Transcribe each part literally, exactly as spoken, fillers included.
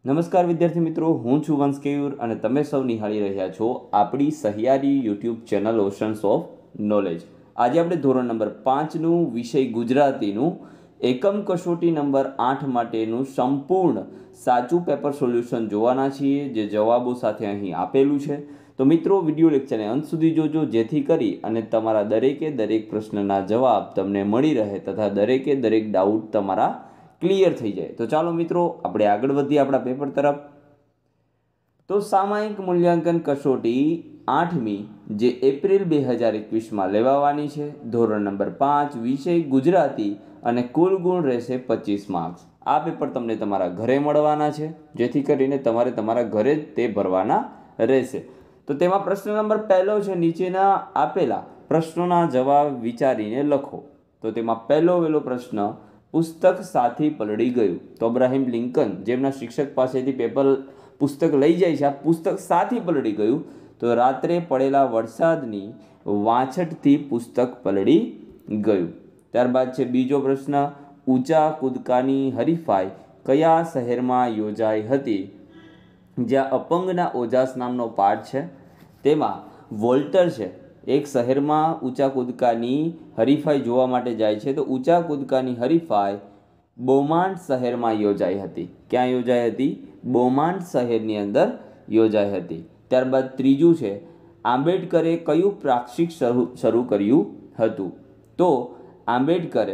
નમસ્કાર વિદ્યાર્થી મિત્રો, હું છું વંશ કેયુર અને તમે સૌ નિહાળી રહ્યા છો આપણી સહિયારી YouTube channel Oceans of Knowledge. આજે આપણે ધોરણ નંબર પાંચનું વિષય ગુજરાતીનું એકમ કસોટી નંબર આઠ માટેનું સંપૂર્ણ સાચું પેપર સોલ્યુશન જોવાના છીએ, જે જવાબો સાથે અહીં આપેલું છે. તો મિત્રો, વિડીયો લેક્ચરને અંત સુધી જોજો, જેથી કરી અને તમારા દરેકે દરેક પ્રશ્નના જવાબ તમને મળી રહે તથા દરેકે દરેક ડાઉટ તમારા ક્લિયર થઈ જાય. તો ચાલો મિત્રો, આપણે આગળ વધીએ આપણા પેપર તરફ. તો સામાયિક મૂલ્યાંકન કસોટી આઠમી જે એપ્રિલ બે હજાર એકવીસમાં લેવાવાની છે, ધોરણ નંબર પાંચ, વિષય ગુજરાતી અને કુલ ગુણ રહેશે પચીસ માર્ક્સ. આ પેપર તમને તમારા ઘરે મળવાના છે, જેથી કરીને તમારે તમારા ઘરે જ તે ભરવાના રહેશે. તો તેમાં પ્રશ્ન નંબર પહેલો છે, નીચેના આપેલા પ્રશ્નોના જવાબ વિચારીને લખો. તો તેમાં પહેલો વહેલો પ્રશ્ન, પુસ્તક સાથી પલળી ગયું. તો અબ્રાહિમ લિંકન જેમના શિક્ષક પાસેથી પેપર પુસ્તક લઈ જાય છે, આ પુસ્તક સાથી પલળી ગયું. તો રાત્રે પડેલા વરસાદની વાછટથી પુસ્તક પલળી ગયું. ત્યારબાદ છે બીજો પ્રશ્ન, ઊંચા કૂદકાની હરીફાઈ કયા શહેરમાં યોજાઈ હતી? જ્યાં અપંગના ઓજાસ નામનો પાઠ છે, તેમાં વોલ્ટર છે એક શહેરમાં ઊંચા કૂદકાની હરીફાઈ જોવા માટે જાય છે. તો ઊંચા કૂદકાની હરીફાઈ બોમાન્ટ શહેરમાં યોજાઈ હતી. ક્યાં યોજાઈ હતી? બોમાન્ટ શહેરની અંદર યોજાઈ હતી. ત્યારબાદ ત્રીજું છે, આંબેડકરે કયું પ્રાક્ષિક શરૂ શરૂ કર્યું હતું? તો આંબેડકરે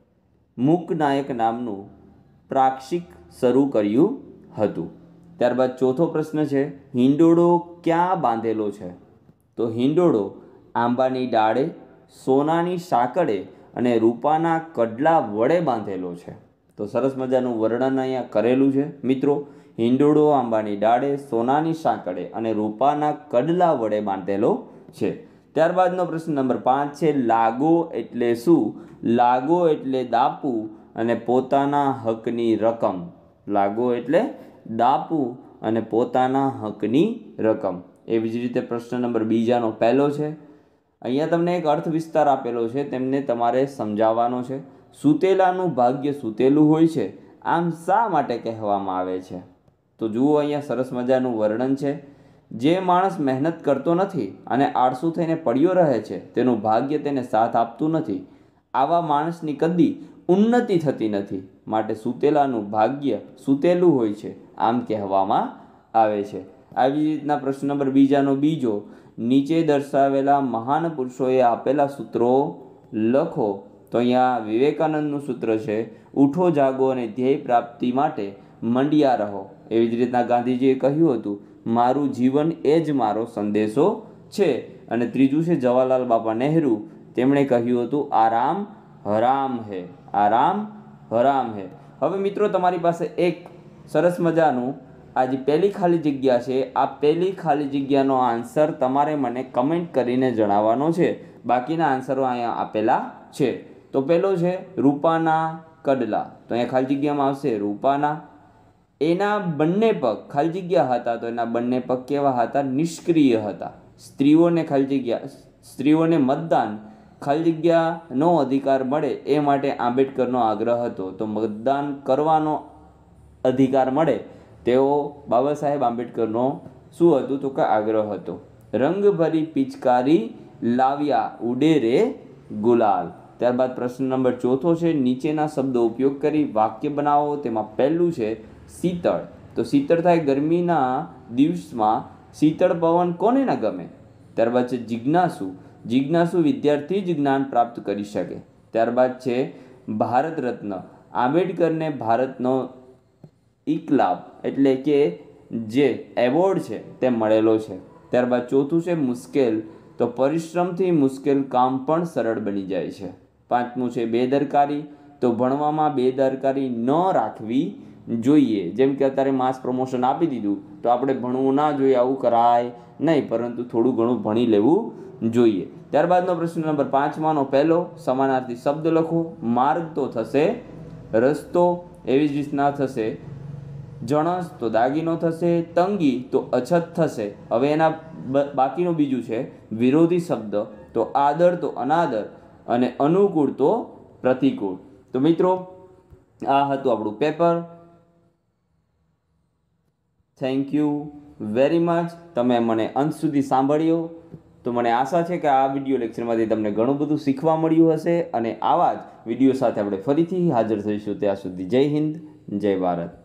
મૂકનાયક નામનું પ્રાક્ષિક શરૂ કર્યું હતું. ત્યારબાદ ચોથો પ્રશ્ન છે, હિંડોળો ક્યાં બાંધેલો છે? તો હિંડોળો આંબાની ડાળે, સોનાની સાંકળે અને રૂપાના કડલા વડે બાંધેલો છે. તો સરસ મજાનું વર્ણન અહીંયા કરેલું છે મિત્રો. હિંડોળો આંબાની ડાળે, સોનાની સાંકળે અને રૂપાના કડલા વડે બાંધેલો છે. ત્યારબાદનો પ્રશ્ન નંબર પાંચ છે, લાગો એટલે શું? લાગો એટલે દાપુ અને પોતાના હકની રકમ. લાગો એટલે દાપુ અને પોતાના હકની રકમ. એવી જ રીતે પ્રશ્ન નંબર બીજાનો પહેલો છે. અહીંયા તમને એક અર્થ વિસ્તાર આપેલો છે, તેમને તમારે સમજાવવાનો છે. સૂતેલાનું ભાગ્ય સૂતેલું હોય છે, આમ શા માટે કહેવામાં આવે છે? તો જુઓ, અહીંયા સરસ મજાનું વર્ણન છે. જે માણસ મહેનત કરતો નથી અને આળસુ થઈને પડ્યો રહે છે, તેનું ભાગ્ય તેને સાથ આપતું નથી. આવા માણસની કદી ઉન્નતિ થતી નથી, માટે સૂતેલાનું ભાગ્ય સૂતેલું હોય છે, આમ કહેવામાં આવે છે. આવી રીતના પ્રશ્ન નંબર બીજાનો બીજો, નીચે દર્શાવેલા મહાન પુરુષોએ આપેલા સૂત્રો લખો. તો અહીંયા વિવેકાનંદનું સૂત્ર છે, ઉઠો જાગો અને ધ્યેય પ્રાપ્તિ માટે મંડ્યા રહો. એવી જ રીતના ગાંધીજીએ કહ્યું હતું, મારું જીવન એ જ મારો સંદેશો છે. અને ત્રીજું છે જવાહરલાલ બાપા નહેરુ, તેમણે કહ્યું હતું, આરામ હરામ હે, આરામ હરામ હે. હવે મિત્રો, તમારી પાસે એક સરસ મજાનું આ જે પહેલી ખાલી જગ્યા છે, આ પહેલી ખાલી જગ્યાનો આન્સર તમારે મને કમેન્ટ કરીને જણાવવાનો છે. બાકીના આન્સરો અહીંયા આપેલા છે. તો પહેલો છે રૂપાના કડલા. તો અહીંયા ખાલી જગ્યામાં આવશે રૂપાના. એના બંને પગ ખાલી જગ્યા હતા, તો એના બંને પગ કેવા હતા? નિષ્ક્રિય હતા. સ્ત્રીઓને ખાલી જગ્યા સ્ત્રીઓને મતદાન ખાલી જગ્યાનો અધિકાર મળે એ માટે આંબેડકરનો આગ્રહ હતો. તો મતદાન કરવાનો અધિકાર મળે તેઓ બાબા સાહેબ આંબેડકરનો શું હતું? તો કે આગ્રહ હતો. રંગ ભરી પિચકારી લાવ્યા ઉડે રે ગુલાલ. ત્યારબાદ પ્રશ્ન નંબર ચોથો છે, નીચેના શબ્દો ઉપયોગ કરી વાક્ય બનાવો. તેમાં પહેલું છે શીતળ. તો શીતળ થાય ગરમીના દિવસમાં શીતળ પવન કોને ના ગમે? ત્યારબાદ છે જિજ્ઞાસુ. જિજ્ઞાસુ વિદ્યાર્થી જ જ્ઞાન પ્રાપ્ત કરી શકે. ત્યારબાદ છે ભારત રત્ન. આંબેડકરને ભારતનો ઇકલાબ એટલે કે જે એવોર્ડ છે તે મળેલો છે. ત્યારબાદ ચોથું છે મુશ્કેલ. તો પરિશ્રમથી મુશ્કેલ કામ પણ સરળ બની જાય છે. પાંચમું છે બેદરકારી. તો ભણવામાં બેદરકારી ન રાખવી જોઈએ. જેમ કે અત્યારે માસ પ્રમોશન આપી દીધું, તો આપણે ભણવું ના જોઈએ, આવું કરાય નહીં, પરંતુ થોડું ઘણું ભણી લેવું જોઈએ. ત્યારબાદનો પ્રશ્ન નંબર પાંચમાનો પહેલો, સમાનાર્થી શબ્દ લખો. માર્ગ તો થશે રસ્તો, એવી જ રીતના થશે જણસ તો દાગીનો થશે, તંગી તો અછત થશે. હવે એના બાકીનું બીજું છે વિરોધી શબ્દ. તો આદર તો અનાદર અને અનુકૂળ તો પ્રતિકૂળ. તો મિત્રો, આ હતું આપણું paper. Thank you very much. તમે મને અંત સુધી સાંભળ્યો તો મને આશા છે કે આ વિડીયો લેક્ચરમાંથી તમને ઘણું બધું શીખવા મળ્યું હશે અને આવા જ વિડીયો સાથે આપણે ફરીથી હાજર થઈશું. ત્યાં સુધી જય હિન્દ, જય ભારત.